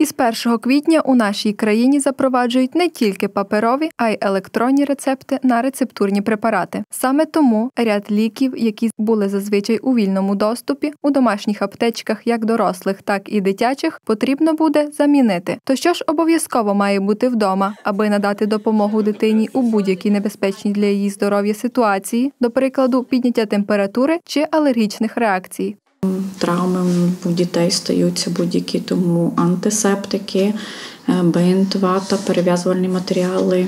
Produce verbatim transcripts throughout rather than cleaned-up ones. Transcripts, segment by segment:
Із першого квітня у нашій країні запроваджують не тільки паперові, а й електронні рецепти на рецептурні препарати. Саме тому ряд ліків, які були зазвичай у вільному доступі, у домашніх аптечках як дорослих, так і дитячих, потрібно буде замінити. То що ж обов'язково має бути вдома, аби надати допомогу дитині у будь-якій небезпечній для її здоров'я ситуації, до прикладу, підняття температури чи алергічних реакцій? Травми у дітей стаються будь-які, тому антисептики, бинт, вата, перев'язувальні матеріали,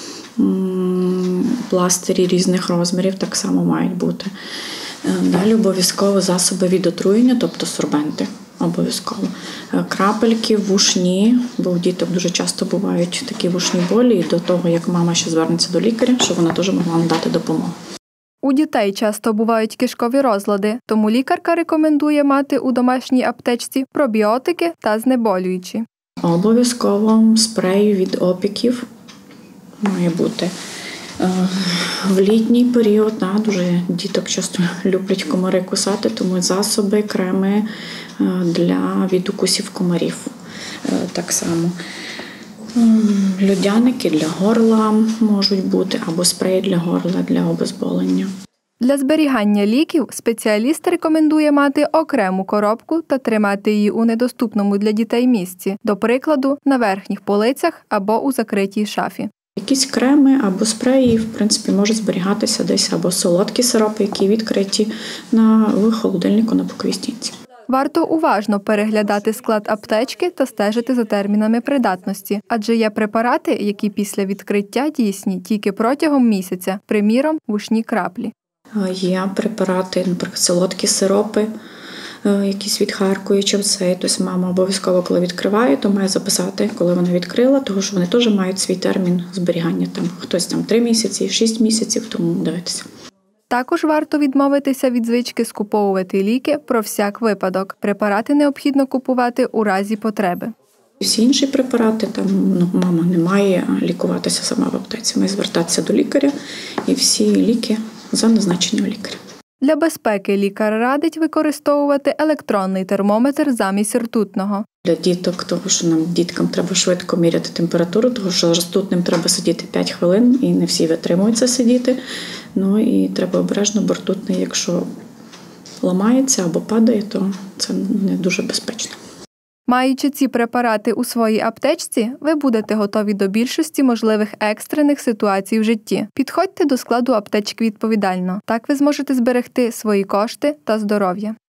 пластирі різних розмірів так само мають бути. Далі обов'язково засоби від отруєння, тобто сорбенти. Обов'язково. Крапельки, вушні, бо у діток дуже часто бувають такі вушні болі, і до того, як мама ще звернеться до лікаря, щоб вона теж могла надати допомогу. У дітей часто бувають кишкові розлади, тому лікарка рекомендує мати у домашній аптечці пробіотики та знеболюючі. Обов'язково спрей від опіків має бути. В літній період да, дуже діток часто люблять комари кусати, тому засоби, креми для від укусів комарів так само. Льодяники для горла можуть бути, або спреї для горла, для обезболення. Для зберігання ліків спеціаліст рекомендує мати окрему коробку та тримати її у недоступному для дітей місці, до прикладу, на верхніх полицях або у закритій шафі. Якісь креми або спреї, в принципі, можуть зберігатися десь, або солодкі сиропи, які відкриті на, в холодильнику на боковій стінці. Варто уважно переглядати склад аптечки та стежити за термінами придатності, адже є препарати, які після відкриття дійсні тільки протягом місяця, приміром, вушні краплі. Є препарати, наприклад, солодкі сиропи, якісь відхаркуючі в цей. Тобто мама обов'язково, коли відкриває, то має записати, коли вона відкрила, тому що вони теж мають свій термін зберігання. Там хтось там три місяці, шість місяців, тому дивитися. Також варто відмовитися від звички скуповувати ліки про всяк випадок. Препарати необхідно купувати у разі потреби. Всі інші препарати, там ну, мама не має лікуватися сама в аптеці, має звертатися до лікаря, і всі ліки за назначенням лікаря. Для безпеки лікар радить використовувати електронний термометр замість ртутного. Для діток, того, що нам діткам треба швидко міряти температуру, тому що ртутним треба сидіти п'ять хвилин, і не всі витримуються сидіти. Ну і треба обережно, бо ртутний, якщо ламається або падає, то це не дуже безпечно. Маючи ці препарати у своїй аптечці, ви будете готові до більшості можливих екстрених ситуацій в житті. Підходьте до складу аптечки відповідально. Так ви зможете зберегти свої кошти та здоров'я.